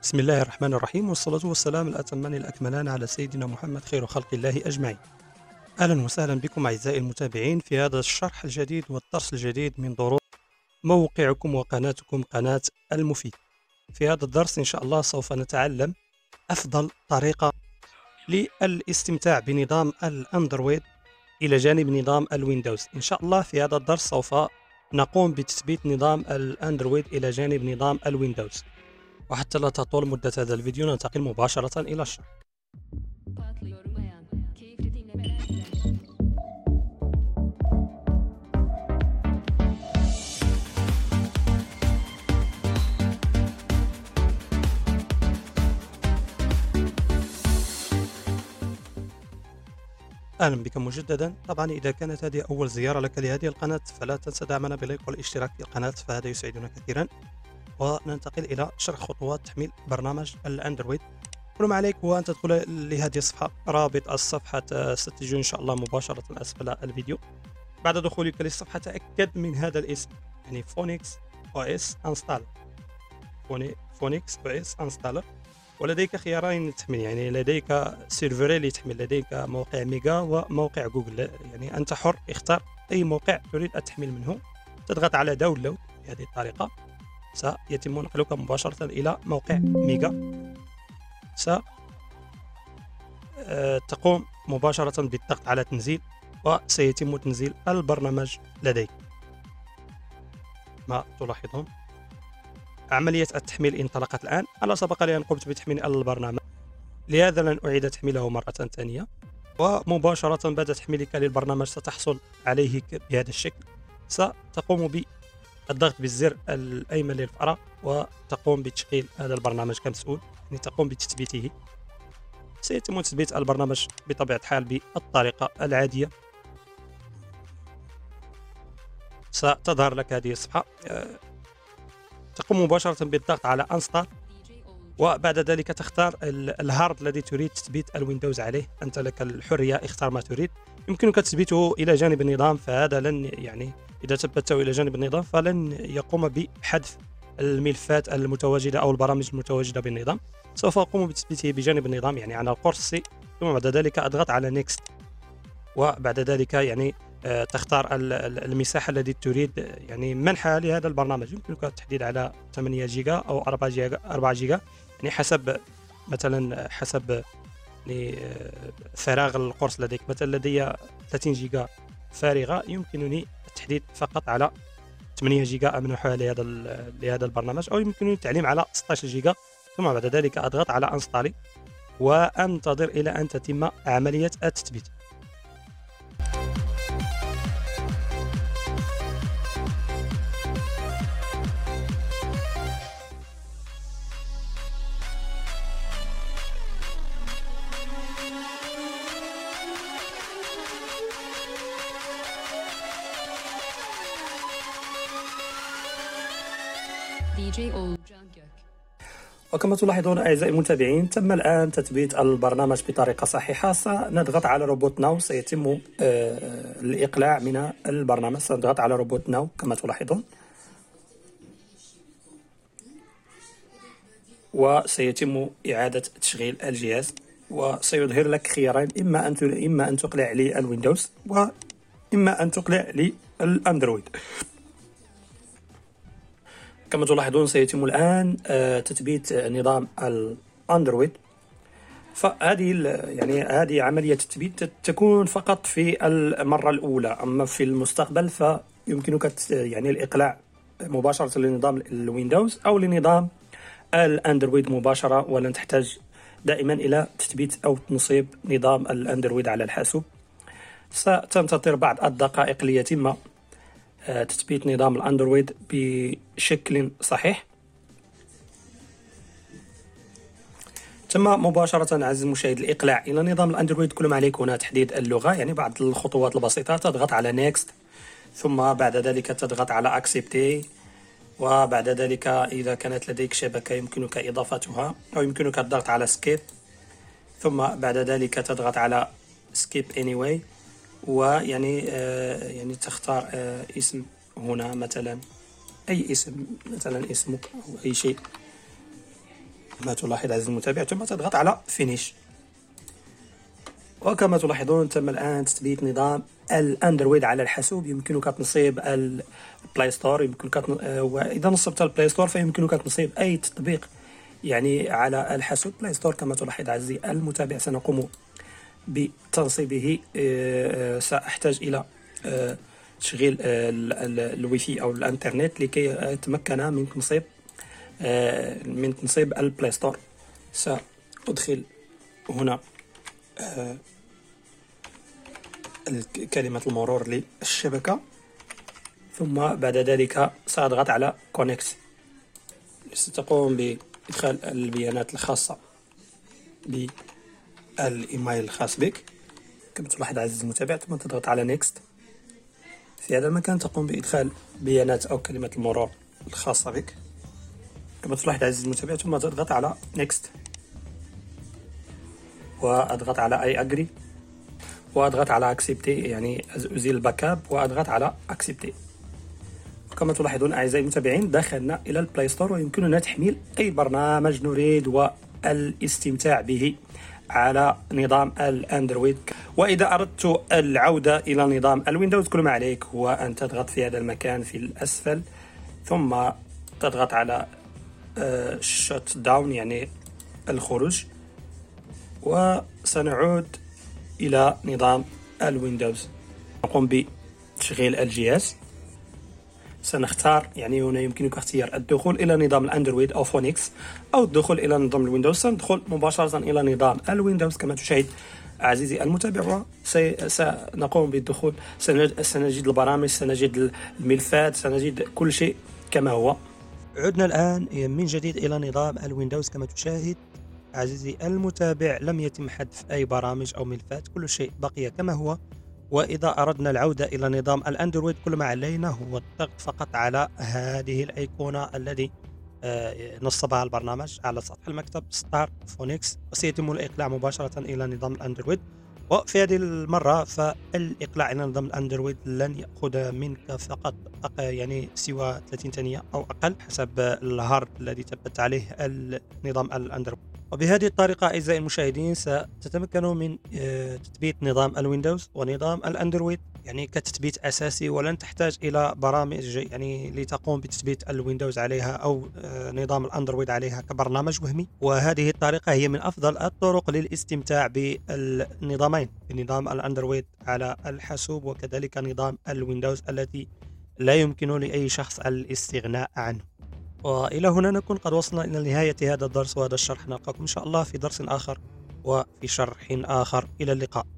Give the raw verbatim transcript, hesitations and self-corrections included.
بسم الله الرحمن الرحيم، والصلاة والسلام الأتمان الأكملان على سيدنا محمد خير خلق الله أجمعين. أهلا وسهلا بكم أعزائي المتابعين في هذا الشرح الجديد والدرس الجديد من دروس موقعكم وقناتكم قناة المفيد. في هذا الدرس إن شاء الله سوف نتعلم أفضل طريقة للاستمتاع بنظام الأندرويد إلى جانب نظام الويندوز. إن شاء الله في هذا الدرس سوف نقوم بتثبيت نظام الأندرويد إلى جانب نظام الويندوز. وحتى لا تطول مدة هذا الفيديو ننتقل مباشرة إلى الشرح. أهلا بكم مجددا. طبعا إذا كانت هذه أول زيارة لك لهذه القناة فلا تنسى دعمنا بلايك والاشتراك في القناة، فهذا يسعدنا كثيرا. وننتقل إلى شرح خطوات تحميل برنامج الأندرويد. كل ما عليك هو أن تدخل لهذه الصفحة، رابط الصفحة ستجد إن شاء الله مباشرة أسفل الفيديو. بعد دخولك للصفحة تأكد من هذا الاسم، يعني فونيكس او اس انستالر، فونيكس او اس انستالر. ولديك خيارين للتحميل، يعني لديك سيرفرين لتحميل، لديك موقع ميجا وموقع جوجل، يعني أنت حر، اختار أي موقع تريد التحميل منه. تضغط على داونلود بهذه الطريقة، سيتم نقلك مباشرة إلى موقع ميجا. ستقوم مباشرة بالضغط على تنزيل، وسيتم تنزيل البرنامج لديك. ما تلاحظون عملية التحميل انطلقت الآن. أنا سبق لي أن قمت بتحميل البرنامج، لهذا لن أعيد تحميله مرة ثانية. ومباشرة بعد تحميلك للبرنامج ستحصل عليه بهذا الشكل. ستقوم بالضغط بالزر الأيمن للفأرة وتقوم بتشغيل هذا البرنامج كمسؤول، يعني تقوم بتثبيته. سيتم تثبيت البرنامج بطبيعة الحال بالطريقة العادية. ستظهر لك هذه الصفحة، تقوم مباشرة بالضغط على انستال، وبعد ذلك تختار الهارد الذي تريد تثبيت الويندوز عليه. أنت لك الحرية، اختار ما تريد. يمكنك تثبيته إلى جانب النظام، فهذا لن يعني إذا ثبته إلى جانب النظام فلن يقوم بحذف الملفات المتواجدة أو البرامج المتواجدة بالنظام. سوف أقوم بتثبيته بجانب النظام، يعني على القرص سي، ثم بعد ذلك أضغط على نيكست. وبعد ذلك يعني تختار المساحة التي تريد يعني منحها لهذا البرنامج. يمكنك التحديد على ثمانية جيجا أو أربعة جيجا، أربعة جيجا يعني حسب مثلا حسب يعني فراغ القرص لديك. مثلا لدي ثلاثين جيجا فارغة، يمكنني التحديد فقط على ثمانية جيجا أمنحها لهذا لهذا البرنامج، أو يمكنني التعليم على ستة عشر جيجا. ثم بعد ذلك أضغط على انستالي وأنتظر إلى أن تتم عملية التثبيت. وكما تلاحظون أعزائي المتابعين تم الآن تثبيت البرنامج بطريقة صحيحة. سنضغط على روبوت ناو، سيتم الإقلاع من البرنامج. سنضغط على روبوت ناو كما تلاحظون، وسيتم إعادة تشغيل الجهاز. وسيظهر لك خيارين، إما أن إما أن تقلع للويندوز وإما أن تقلع للأندرويد. كما تلاحظون سيتم الآن تثبيت نظام الأندرويد. فهذه يعني هذه عملية التثبيت تكون فقط في المرة الأولى، أما في المستقبل فيمكنك يعني الإقلاع مباشرة لنظام الويندوز أو لنظام الأندرويد مباشرة، ولن تحتاج دائما إلى تثبيت أو تنصيب نظام الأندرويد على الحاسوب. ستنتظر بعض الدقائق ليتم تثبيت نظام الأندرويد بشكل صحيح. تم مباشرة عزيزي المشاهد الإقلاع إلى نظام الأندرويد. كل ما عليك هنا تحديد اللغة، يعني بعض الخطوات البسيطة. تضغط على نيكست، ثم بعد ذلك تضغط على أكسبتي، وبعد ذلك إذا كانت لديك شبكة يمكنك إضافتها، أو يمكنك الضغط على سكيب، ثم بعد ذلك تضغط على سكيب anyway، ويعني آه يعني تختار آه اسم هنا، مثلا أي اسم، مثلا اسمك أو أي شيء كما تلاحظ عزيزي المتابع، ثم تضغط على فينيش. وكما تلاحظون تم الآن تثبيت نظام الأندرويد على الحاسوب. يمكنك تنصيب البلاي ستور، يمكنك تن... وإذا نصبت البلاي ستور فيمكنك تنصيب أي تطبيق يعني على الحاسوب. بلاي ستور كما تلاحظ عزيزي المتابع سنقوم بتنصيبه. سأحتاج إلى تشغيل الويفي أو الإنترنت لكي أتمكن من تنصيب من تنصيب البلاي ستور. سأدخل هنا كلمة المرور للشبكة، ثم بعد ذلك سأضغط على كونكت. ستقوم بإدخال البيانات الخاصة بالإيميل الخاص بك كما تلاحظ عزيزي المتابع، ثم تضغط على نيكست. في هذا المكان تقوم بإدخال بيانات أو كلمة المرور الخاصة بك كما تلاحظ عزيزي المتابع، ثم تضغط على نيكست وأضغط على أي أجري وأضغط على أكسبتي، يعني أزيل الباك اب وأضغط على أكسبتي. وكما تلاحظون أعزائي المتابعين دخلنا إلى البلاي ستور، ويمكننا تحميل أي برنامج نريد والاستمتاع به على نظام الأندرويد. وإذا أردت العودة إلى نظام الويندوز كل ما عليك هو أن تضغط في هذا المكان في الأسفل، ثم تضغط على شت داون يعني الخروج، وسنعود إلى نظام الويندوز. نقوم بتشغيل الجهاز. سنختار يعني هنا يمكنك اختيار الدخول إلى نظام الأندرويد أو فونيكس أو الدخول إلى نظام الويندوز. سندخل مباشرة إلى نظام الويندوز كما تشاهد عزيزي المتابع، وسنقوم بالدخول. سنجد البرامج، سنجد الملفات، سنجد كل شيء كما هو. عدنا الآن من جديد إلى نظام الويندوز. كما تشاهد عزيزي المتابع لم يتم حذف أي برامج أو ملفات، كل شيء بقي كما هو. وإذا أردنا العودة إلى نظام الأندرويد كل ما علينا هو الضغط فقط على هذه الأيقونة الذي نصبها البرنامج على سطح المكتب ستار فونيكس، وسيتم الإقلاع مباشرة إلى نظام الأندرويد. وفي هذه المرة فالإقلاع إلى نظام الأندرويد لن يأخذ منك فقط يعني سوى ثلاثين ثانية أو أقل حسب الهارد الذي ثبت عليه النظام الأندرويد. وبهذه الطريقة أعزائي المشاهدين ستتمكنوا من تثبيت نظام الويندوز ونظام الأندرويد يعني كتثبيت أساسي، ولن تحتاج إلى برامج يعني لتقوم بتثبيت الويندوز عليها أو نظام الأندرويد عليها كبرنامج وهمي. وهذه الطريقة هي من أفضل الطرق للاستمتاع بالنظامين، بنظام الأندرويد على الحاسوب وكذلك نظام الويندوز الذي لا يمكن لأي شخص الاستغناء عنه. وإلى هنا نكون قد وصلنا إلى نهاية هذا الدرس وهذا الشرح. نلقاكم إن شاء الله في درس آخر وفي شرح آخر. إلى اللقاء.